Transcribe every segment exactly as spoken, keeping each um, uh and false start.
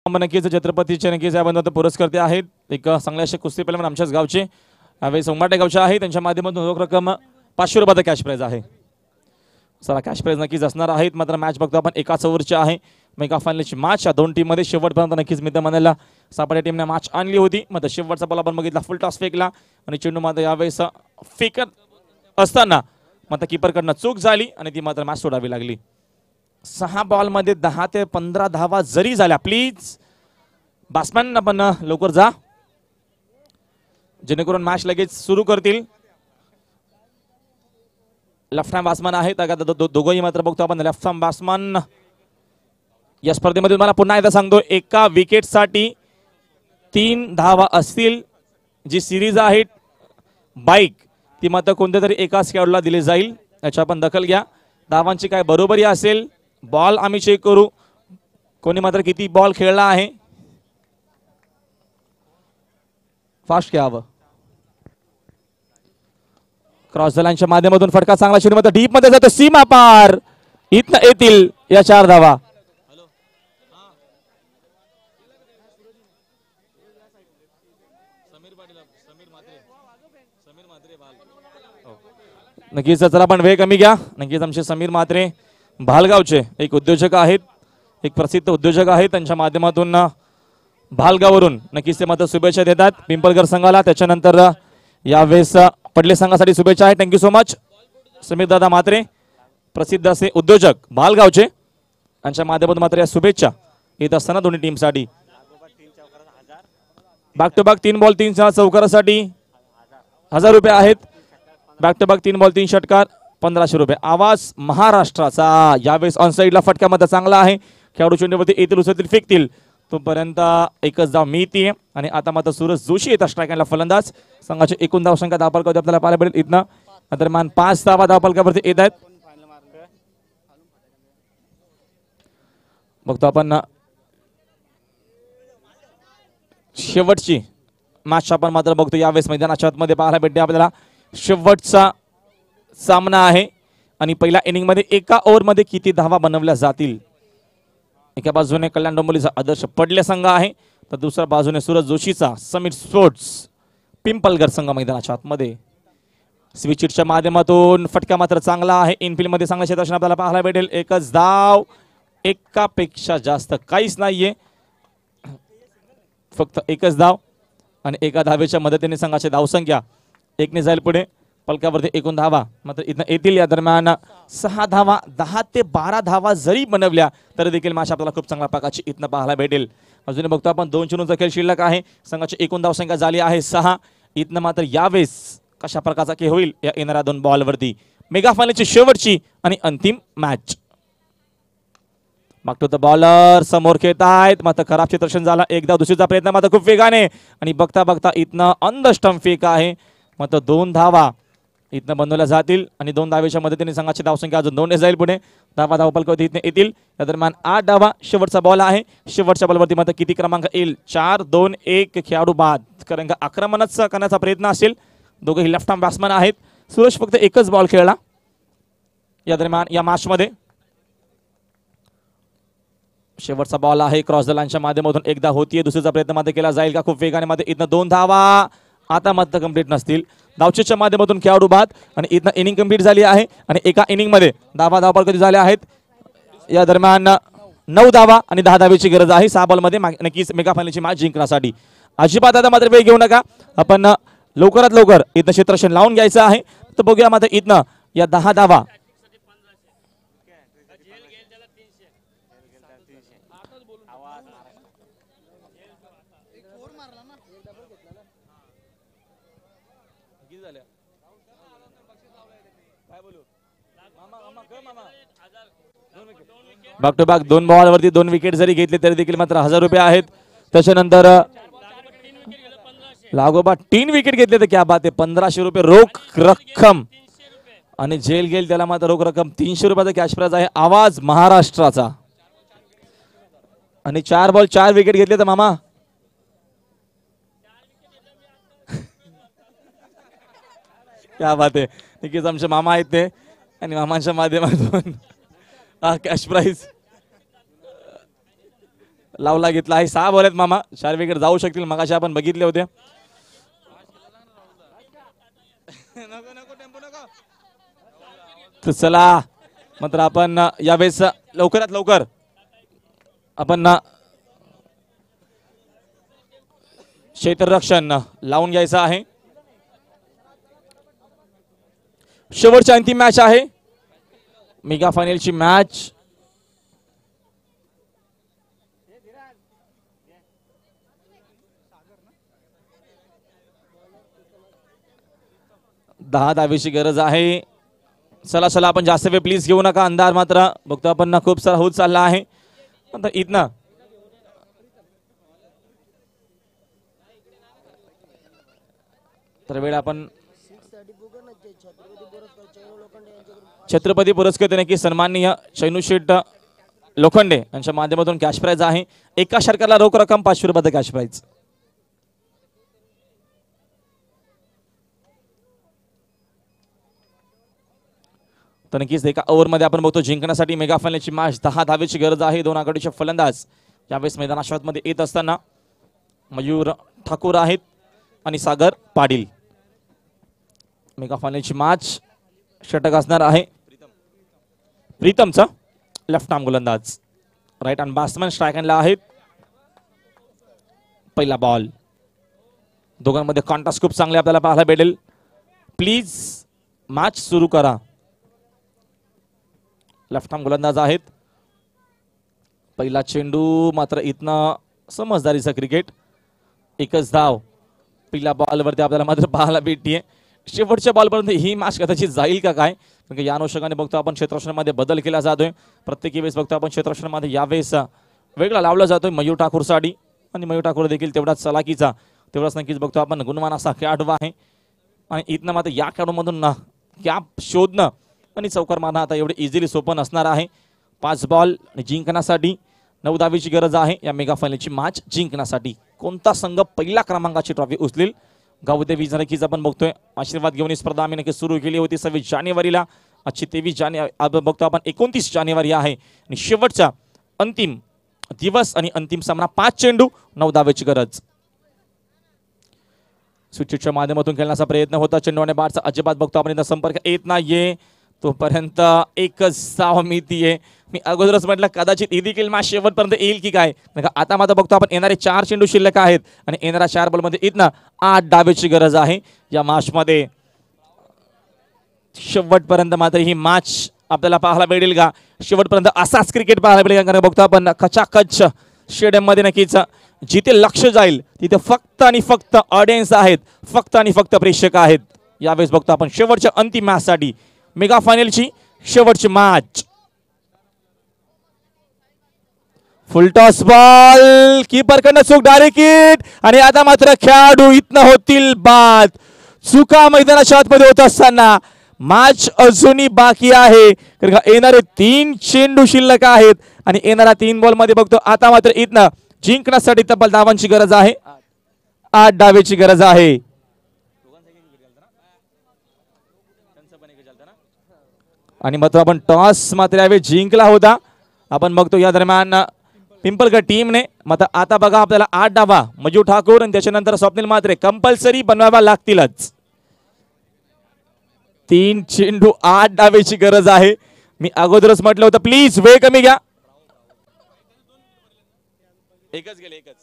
नक्कीच छत्रपतीचे नक्कीच या बंधात पुरस्कर्ते आहेत. एक चांगले असे कुस्ती पैलवान आमच्याच गावचे यावेळी सोंबाटे गावचे आहे. त्यांच्या माध्यमातून रोख रक्कम पाचशे रुपयाचा कॅश प्राइज आहे. चला कॅश प्राइज नक्कीच असणार आहेत. मात्र मॅच बघतो आपण एकाच ओव्हरची आहे. मेगा फायनलची मॅच या दोन टीम मध्ये शेवटपर्यंत नक्कीच मित्र म्हणायला सापाटे टीमने मॅच आणली होती. मात्र शेवटचा बॉल आपण बघितला फुल टॉस फेकला आणि चेंडू मात्र यावेळेस फेकत असताना मात्र कीपरकडनं चूक झाली आणि ती मात्र मॅच सोडावी लागली. सहा बॉल मध्ये दहा ते पंधरा धावा जरी झाल्या प्लीज बॅट्समॅन आपण लवकर जा जेणेकरून मॅच लगेच सुरू करतील. लेफ्ट हँड बॅट्समॅन आहेत दोघंही मात्र बघतो आपण लेफ्ट हँड बॅट्समॅन या स्पर्धेमध्ये मला पुन्हा एकदा सांगतो एका विकेट साठी तीन धावा असतील. जी सिरीज आहे बाईक ती मात्र कोणत्या तरी एकाच खेळाडूला दिली जाईल. याची आपण दखल घ्या. धावांची काय बरोबरी असेल बॉल आम्ही चेक करू कोणी मात्र किती बॉल खेळला आहे. फास्ट घ्यावं. क्रॉस द लाईनच्या माध्यमातून फटका चांगला चेंडू मध्ये डीप मध्ये जातो सीमा पार इथं येतील या चार धावा. नक्कीच चला पण वेळ कमी घ्या. नक्कीच आमचे समीर म्हात्रे भालगावचे एक उद्योजक आहेत एक प्रसिद्ध उद्योजक आहेत. त्यांच्या माध्यमातून भालगाववरून नक्कीच ते मात्र शुभेच्छा देतात पिंपळगर संघाला. त्याच्यानंतर यावेळेस पडले संघासाठी शुभेच्छा आहेत. थँक्यू सो मच समीर दादा म्हात्रे प्रसिद्ध असे उद्योजक भालगावचे यांच्या माध्यमातून मात्र या शुभेच्छा येत असताना दोन्ही टीमसाठी बॅक टू बॅक तीन बॉल तीन चौकारासाठी हजार रुपये आहेत. बॅक टू बॅक तीन बॉल तीन षटकार पंधराशे रुपये. आवाज महाराष्ट्राचा यावेळेस ऑन साईडला फटका मध्ये चांगला आहे. खेळाडू चेंडूवरती येतील उचलतील फेकतील तोपर्यंत एकच धाव मिळते आणि आता मात्र सूरज जोशी येतात स्ट्रायकरला फलंदाज. संघाचे एकूण धाव संख्या धावफलकावरती आपल्याला पाहायला मिळेल. इथनं दरम्यान पाच धावा धावफलकावरती येत आहेत. बघतो आपण शेवटची मॅच आपण मात्र बघतो यावेळेस मैदानाच्या आतमध्ये पाहायला भेटते आपल्याला. शेवटचा सामना आहे आणि पहिल्या इनिंग मध्ये एका ओव्हर मध्ये किती धावा बनवल्या जातील. एका बाजूने कल्याण डोंबिवलीचा आदर्श पडले संघ आहे तर दुसऱ्या बाजूने सूरज जोशीचा समिट स्पोर्ट्स पिंपलगर संघ मैदानाच्या आतमध्ये. स्विचिटच्या माध्यमातून फटका मात्र चांगला आहे. इनफिल्ड मध्ये चांगल्या क्षेत्ररक्षण आपल्याला पाहायला भेटेल. एकच धाव एकापेक्षा जास्त काहीच नाहीये फक्त एकच धाव आणि एका धावेच्या मदतीने संघाची धावसंख्या एकने जाईल पुढे. पलकावरती एकूण धावा मात्र इथं येतील. या दरम्यान सहा धावा दहा ते बारा धावा जरी बनवल्या तरी देखील मॅच आपल्याला खूप चांगल्या प्रकारची इथनं पाहायला भेटेल. अजून बघतो आपण दोन चेंडूंचा खेळ शिल्लक आहे. संघाची एकूण धावसंख्या झाली आहे सहा. इथनं मात्र यावेळेस कशा प्रकारचा खेळ होईल या येणाऱ्या दोन बॉलवरती. मेगा फायनलची शेवटची आणि अंतिम मॅच. मागतो तर बॉलर समोर खेळत आहेत मात्र खराब क्षेत्ररक्षण झाला. एकदा दुसरीचा प्रयत्न मात्र खूप वेगाने आणि बघता बघता इथनं ऑन द स्टंप फेक आहे मात्र दोन धावा इथनं बनवल्या जातील आणि दोन धावेच्या मदतीने संघाची धावसंख्या अजून दोन जाईल पुढे. धावा धावफलकावरती इथने येतील. या दरम्यान आठ धावा शेवटचा बॉल आहे. शेवटच्या बॉलवरती मात्र किती क्रमांक येईल चार दोन एक खेळाडू बाद कारण का आक्रमणच करण्याचा प्रयत्न असेल. दोघेही लेफ्ट आर्म बॅट्समन आहेत. सूरज फक्त एकच बॉल खेळला या दरम्यान या मॅच मध्ये. शेवटचा बॉल आहे क्रॉस द लाईनच्या माध्यमातून एकदा होतीये दुसरीचा प्रयत्न मात्र केला जाईल का खूप वेगाने मध्ये इथनं दोन धावा आता मात्र कंप्लीट नसतील. धावचेच्या माध्यमातून खेळाडू बाद आणि इथनं इनिंग कंप्लीट झाली आहे आणि एका इनिंग मध्ये धावा धावफलक कधी झाल्या आहेत. या दरम्यान नऊ धावा आणि दहा धावेची गरज आहे सहा बॉल मध्ये नक्कीच मेगा फायनलची मॅच जिंकण्यासाठी. अजिबात आता मात्र वेळ घेऊ नका. आपण लवकरात लवकर इथं क्षेत्ररक्षण लावून घ्यायचं आहे. तर बघूया मात्र इथनं या दहा धावा बॅक टू बॅक दोन बॉलवरती दोन विकेट जरी घेतले तरी देखील मात्र हजार रुपये आहेत. त्याच्यानंतर लागोबा तीन विकेट घेतले तर क्या बात आहे पंधराशे रुपये रोख रक्कम आणि जेल गेल त्याला मात्र रोख रक्कम तीनशे रुपयाचा कॅश प्राइज आहे. आवाज महाराष्ट्राचा आणि चार बॉल चार विकेट घेतले तर मामा क्या बात आहे. नक्कीच आमचे मामा आहेत ते आणि मामांच्या माध्यमातून कॅश प्राइज लावला घेतला आहे. सहा बॉल आहेत मामा, चार विकेट जाऊ शकतील, मगाशी आपण बघितले होते. तर चला मात्र आपण यावेळेस लवकरात लवकर आपण क्षेत्ररक्षण लावून घ्यायचं आहे. शेवटची अंतिम मॅच आहे, मेगा फायनलची मॅच. दहा धावेची गरज आहे. चला चला आपण जास्त वेळ प्लीज घेऊ नका, अंधार मात्र बघतो आपण खूप सारा होत चालला आहे. आता इथनं तर वेळ आपण छत्रपती पुरस्कृत नक्की सन्माननीय शैनूशेठ लोखंडे यांच्या माध्यमातून कॅश प्राइज आहे. एका षटकाला रोख रक्कम पाचशे रुपये कॅश प्राइज. तर नक्कीच एका ओव्हरमध्ये आपण बघतो जिंकण्यासाठी मेगा फायनलची मॅच दहा धावेची गरज आहे. दोन आघाडीचे फलंदाज यावेळेस मैदानात मध्ये येत असताना मयूर ठाकूर आहेत आणि सागर पाटील. मेगा फायनलची मॅच षटक असणार आहे प्रीतमचा लेफ्ट आर्म गोलंदाज, राईट हँड बॅट्समन स्ट्राईक हँडला आहेत. पहिला बॉल, दोघांमध्ये कॉन्टॅक्ट खूप चांगले आपल्याला पाहायला भेटेल. प्लीज मॅच सुरू करा. लेफ्ट आर्म गोलंदाज आहेत. पहिला चेंडू मात्र इथनं समजदारीचा क्रिकेट, एकच धाव पहिल्या बॉलवरती आपल्याला मात्र पाहायला भेटतीये. शेवटच्या बॉलपर्यंत ही मॅच कदाचित जाईल का काय, कारण या अनुषंगाने बघतो आपण क्षेत्ररक्षणामध्ये बदल केला जातोय. प्रत्येक वेळेस बघतो आपण क्षेत्ररक्षणामध्ये यावेळेस वेगळा लावला जातोय मयूर ठाकूर साठी, आणि मयूर ठाकूर देखील तेवढाच चलाकीचा, तेवढाच नक्कीच बघतो आपण गुणवान असा खेळाडू आहे. आणि इथनं मात्र या खेळाडूमधून कॅप शोधणं आणि चौकार मारणं आता एवढे इझिली सोपं नसणार आहे. पाच बॉल जिंकण्यासाठी नऊ धावेची गरज आहे या मेगा फायनलची मॅच जिंकण्यासाठी. कोणता संघ पहिल्या क्रमांकाची ट्रॉफी उचलेल, गावदेवी नक्कीच आपण बघतोय. आशीर्वाद घेऊन ही स्पर्धा आम्ही नक्की सुरू केली होती सव्वीस जानेवारीला. आजची तेवीस जानेवारी बघतो आपण एकोणतीस जानेवारी आहे आणि शेवटचा अंतिम दिवस आणि अंतिम सामना. पाच चेंडू नऊ धावेची गरज. स्विचच्या माध्यमातून खेळण्याचा प्रयत्न होता, चेंडू आणि बॅटचा अजिबात बघतो आपण इथं संपर्क येत नाहीये. तोपर्यंत एकच साव मिती आहे. मी अगोदरच म्हटलं कदाचित ही देखील मॅच शेवटपर्यंत येईल की काय. आता मात्र बघतो आपण येणारे चार चेंडू शिल्लक आहेत आणि येणाऱ्या चार बॉलमध्ये इथनं आठ डावेची गरज आहे या मॅचमध्ये. शेवटपर्यंत मात्र ही मॅच आपल्याला पाहायला भेटेल का, शेवटपर्यंत असाच क्रिकेट पाहायला भेटेल का. कारण बघतो आपण खचाखच स्टेडियम मध्ये नक्कीच जिथे लक्ष जाईल तिथे फक्त आणि फक्त ऑडियन्स आहेत, फक्त आणि फक्त प्रेक्षक आहेत. यावेळेस बघतो आपण शेवटच्या अंतिम मॅच साठी मेगा फायनलची शेवटची match. Full toss ball, keeper कडनं चूक, डायरेक्ट हिट, आणि आता मात्र खेळाडू इथनं होतील बाद. चुका मैदानाच्या आतमध्ये होत असताना मॅच अजूनही बाकी आहे, कारण येणारे तीन चेंडू शिल्लक आहेत आणि येणाऱ्या तीन बॉल मध्ये बघतो आता मात्र इथनं जिंकण्यासाठी तब्बल धावांची गरज आहे, आठ डावेची गरज आहे. आणि मात्र आपण टॉस मात्र यावेळी जिंकला होता. आपण बघतो या दरम्यान पिंपलगड टीमने मात्र आता बघा आपल्याला आठ डावा मजू ठाकूर आणि त्याच्यानंतर स्वप्नील मात्रे कंपल्सरी बनवावा लागतीलच. तीन चेंडू आठ डावेची गरज आहे. मी अगोदरच म्हटलं होतं प्लीज वेळ कमी घ्या. एकच गेले एकच.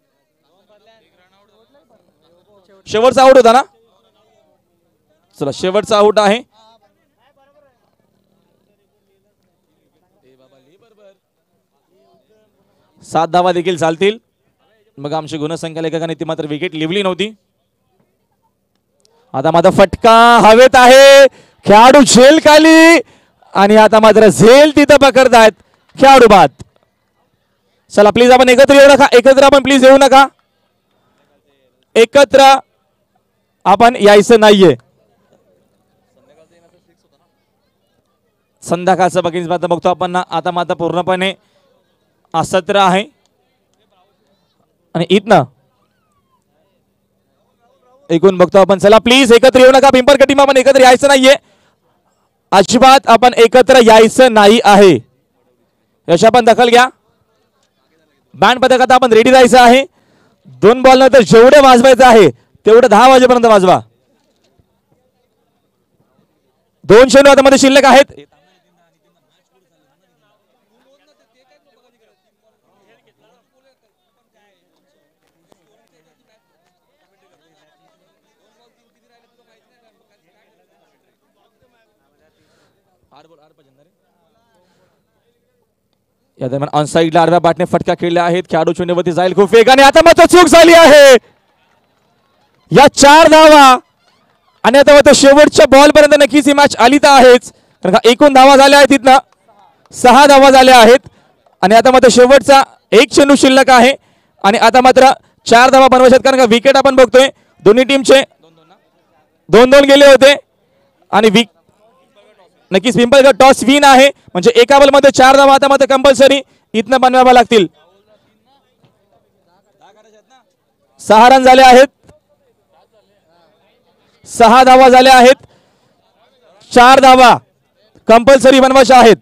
शेवटचा आउट होता ना, चला शेवटचा आउट आहे. सात धावा देखील चालतील. मग आमची गुणसंख्या लेखकाने ती मात्र विकेट लिवली नव्हती. आता मात्र फटका हवेत आहे, खेळाडू झेल खाली, आणि आता मात्र झेल तिथं पकडतायत खेळाडू बाद. चला प्लीज आपण एकत्र येऊ नका, एकत्र आपण प्लीज येऊ नका, एकत्र आपण यायचं नाहीये. संध्याकाळचं बघितलं मात्र बघतो आपण आता मात्र पूर्णपणे असत्र आहे आणि इथनं एकूण बघतो आपण. चला प्लीज एकत्र येऊ नका, पिंपळगड टीम आपण एकत्र यायचं नाहीये, अजिबात आपण एकत्र यायचं नाही आहे. यशा पण दखल घ्या. बँड पथक आता आपण रेडी राहायचं आहे. दोन बॉल नंतर जेवढे वाजवायचं आहे तेवढं दहा वाजेपर्यंत वाजवा. दोन चेंडू आता मध्ये शिल्लक आहेत. या दरम्यान ऑन साइडला आडव्या बॅटने फटका खेळल्या आहेत. खेळाडू चेंडूवरती जाईल खूप वेगाने. आता मात्र चूक झाली आहे. या चार धावा आणि आता मात्र शेवटच्या बॉल पर्यंत नक्कीच ही मॅच आली तर आहेच. कारण का एकूण धावा झाल्या आहेत तिथनं सहा धावा झाल्या आहेत आणि आता मात्र शेवटचा एक चेंडू शिल्लक आहे आणि आता मात्र चार धावा बनवायच्यात. कारण का विकेट आपण बघतोय दोन्ही टीमचे दोन दोन गेले होते आणि विक नक्कीच पिंपळगड टॉस विन आहे. म्हणजे एका बॉल मध्ये चार धावा आता मात्र कंपल्सरी इथनं बनवाव्या लागतील. सहा रन झाले आहेत. सहा धावा झाल्या आहेत. चार धावा कंपल्सरी बनवायच्या आहेत.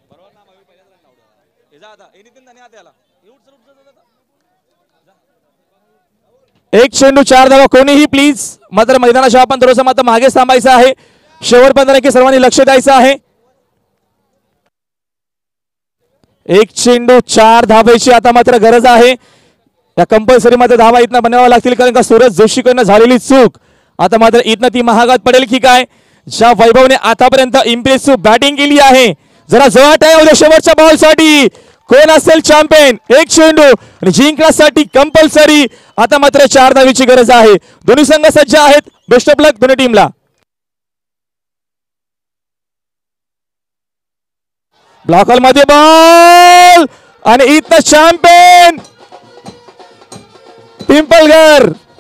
एक चेंडू चार धावा कोणीही प्लीज मात्र मैदानाच्या आपण थोडंसं मात्र मागे थांबायचं आहे. शेवटपर्यंत नक्की सर्वांनी लक्ष द्यायचं आहे. एक चेंडू चार धावायची आता मात्र गरज आहे. या कंपल्सरी मध्ये धावा इथनं बनवाव्या लागतील. कारण का सूरज जोशीकडनं झालेली चूक आता मात्र इथनं ती महागात पडेल की काय. ज्या वैभवने आतापर्यंत इम्प्रेसिव्ह बॅटिंग केली आहे जरा जवळ आहे उद्या शेवटच्या बॉल साठी कोण असेल चॅम्पियन. एक चेंडू आणि जिंकण्यासाठी कंपल्सरी आता मात्र चार धावीची गरज आहे. दोन्ही संघ सज्ज आहेत. बेस्ट ऑफ लक दोन्ही टीमला. ब्लॉक हॉल मध्ये बॉल आणि इथं चॅम्पियन पिंपळगड.